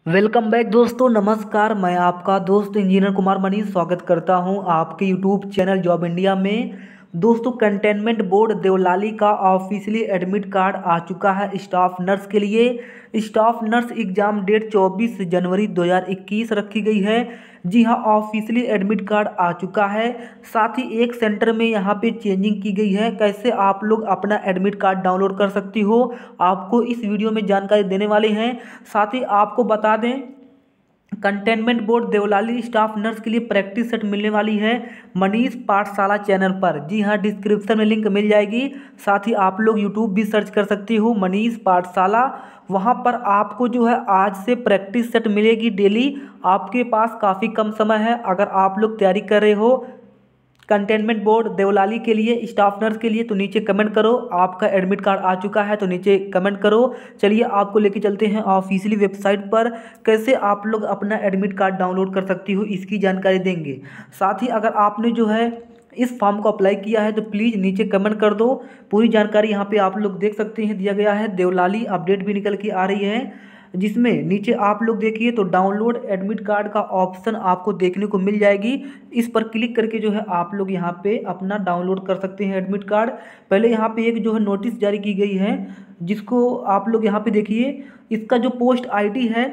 Welcome back दोस्तों। नमस्कार, मैं आपका दोस्त इंजीनियर कुमार मनीष स्वागत करता हूं आपके यूट्यूब चैनल जॉब इंडिया में। दोस्तों, कंटेनमेंट बोर्ड देवलाली का ऑफिशियली एडमिट कार्ड आ चुका है स्टाफ नर्स के लिए। स्टाफ नर्स एग्ज़ाम डेट 24 जनवरी 2021 रखी गई है। जी हाँ, ऑफिशियली एडमिट कार्ड आ चुका है। साथ ही एक सेंटर में यहाँ पे चेंजिंग की गई है। कैसे आप लोग अपना एडमिट कार्ड डाउनलोड कर सकती हो, आपको इस वीडियो में जानकारी देने वाले हैं। साथ ही आपको बता दें, cantonment board Devlali staff nurse के लिए प्रैक्टिस सेट मिलने वाली है मनीष पाठशाला चैनल पर। जी हाँ, डिस्क्रिप्शन में लिंक मिल जाएगी। साथ ही आप लोग यूट्यूब भी सर्च कर सकती हो मनीष पाठशाला। वहाँ पर आपको जो है आज से प्रैक्टिस सेट मिलेगी डेली। आपके पास काफ़ी कम समय है। अगर आप लोग तैयारी कर रहे हो कंटेनमेंट बोर्ड देवलाली के लिए स्टाफ नर्स के लिए, तो नीचे कमेंट करो। आपका एडमिट कार्ड आ चुका है तो नीचे कमेंट करो। चलिए आपको लेके चलते हैं ऑफिशियली वेबसाइट पर। कैसे आप लोग अपना एडमिट कार्ड डाउनलोड कर सकती हो इसकी जानकारी देंगे। साथ ही अगर आपने जो है इस फॉर्म को अप्लाई किया है तो प्लीज़ नीचे कमेंट कर दो। पूरी जानकारी यहाँ पे आप लोग देख सकते हैं, दिया गया है। देवलाली अपडेट भी निकल के आ रही है, जिसमें नीचे आप लोग देखिए तो डाउनलोड एडमिट कार्ड का ऑप्शन आपको देखने को मिल जाएगी। इस पर क्लिक करके जो है आप लोग यहाँ पे अपना डाउनलोड कर सकते हैं एडमिट कार्ड। पहले यहाँ पे एक जो है नोटिस जारी की गई है, जिसको आप लोग यहाँ पे देखिए। इसका जो पोस्ट आईडी है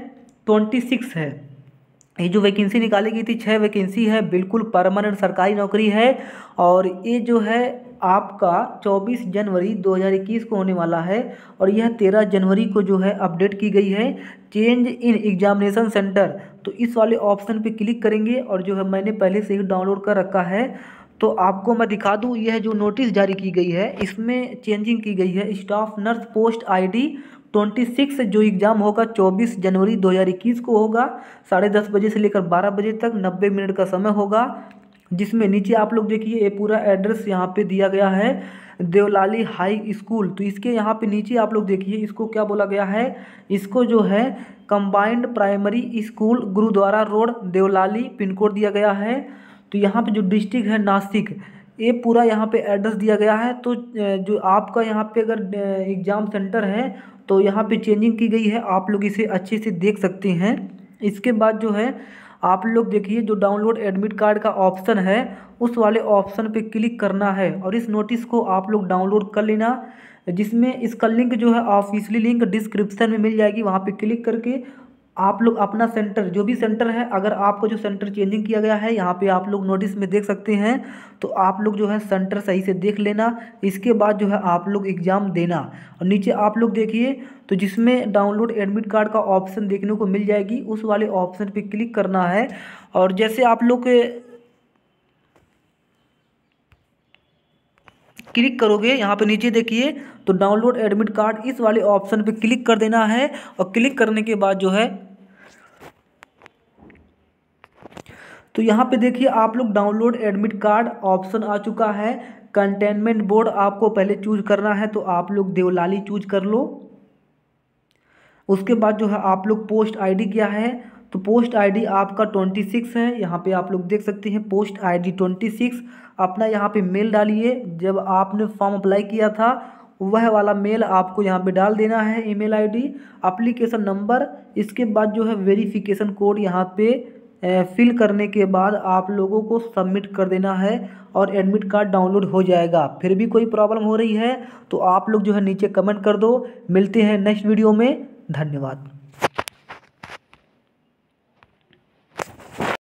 26 है। ये जो वैकेंसी निकाली गई थी 6 वैकेंसी है, बिल्कुल परमानेंट सरकारी नौकरी है। और ये जो है आपका 24 जनवरी 2021 को होने वाला है। और यह 13 जनवरी को जो है अपडेट की गई है। चेंज इन एग्जामिनेशन सेंटर, तो इस वाले ऑप्शन पे क्लिक करेंगे और जो है मैंने पहले से ही डाउनलोड कर रखा है। तो आपको मैं दिखा दूँ, यह जो नोटिस जारी की गई है इसमें चेंजिंग की गई है। स्टाफ नर्स पोस्ट आईडी 26 जो एग्ज़ाम होगा 24 जनवरी 2021 को होगा। 10:30 बजे से लेकर 12 बजे तक 90 मिनट का समय होगा। जिसमें नीचे आप लोग देखिए ये पूरा एड्रेस यहाँ पे दिया गया है, देवलाली हाई स्कूल। तो इसके यहाँ पे नीचे आप लोग देखिए इसको क्या बोला गया है। इसको जो है combined primary school Gurudwara road Devlali pin code दिया गया है। तो यहाँ पे जो डिस्ट्रिक्ट है नासिक, ये पूरा यहाँ पे एड्रेस दिया गया है। तो जो आपका यहाँ पे अगर एग्ज़ाम सेंटर है तो यहाँ पे चेंजिंग की गई है, आप लोग इसे अच्छे से देख सकते हैं। इसके बाद जो है आप लोग देखिए जो डाउनलोड एडमिट कार्ड का ऑप्शन है उस वाले ऑप्शन पे क्लिक करना है और इस नोटिस को आप लोग डाउनलोड कर लेना। जिसमें इसका लिंक जो है ऑफिशियली लिंक डिस्क्रिप्शन में मिल जाएगी। वहाँ पे क्लिक करके आप लोग अपना सेंटर, जो भी सेंटर है, अगर आपको जो सेंटर चेंजिंग किया गया है यहाँ पे आप लोग नोटिस में देख सकते हैं, तो आप लोग जो है सेंटर सही से देख लेना। इसके बाद जो है आप लोग एग्ज़ाम देना। और नीचे आप लोग देखिए तो जिसमें डाउनलोड एडमिट कार्ड का ऑप्शन देखने को मिल जाएगी, उस वाले ऑप्शन पे क्लिक करना है। और जैसे आप लोग क्लिक करोगे यहाँ पे नीचे देखिए तो डाउनलोड एडमिट कार्ड, इस वाले ऑप्शन पे क्लिक कर देना है। और क्लिक करने के बाद जो है तो यहाँ पे देखिए आप लोग डाउनलोड एडमिट कार्ड ऑप्शन आ चुका है। कंटेनमेंट बोर्ड आपको पहले चूज करना है, तो आप लोग देवलाली चूज कर लो। उसके बाद जो है आप लोग पोस्ट आईडी क्या है, तो पोस्ट आईडी आपका 26 है। यहाँ पे आप लोग देख सकते हैं पोस्ट आईडी 26। अपना यहाँ पे मेल डालिए, जब आपने फॉर्म अप्लाई किया था वह वाला मेल आपको यहाँ पे डाल देना है, ईमेल आईडी, एप्लीकेशन नंबर। इसके बाद जो है वेरिफिकेशन कोड यहाँ पे फिल करने के बाद आप लोगों को सबमिट कर देना है और एडमिट कार्ड डाउनलोड हो जाएगा। फिर भी कोई प्रॉब्लम हो रही है तो आप लोग जो है नीचे कमेंट कर दो। मिलते हैं नेक्स्ट वीडियो में। धन्यवाद।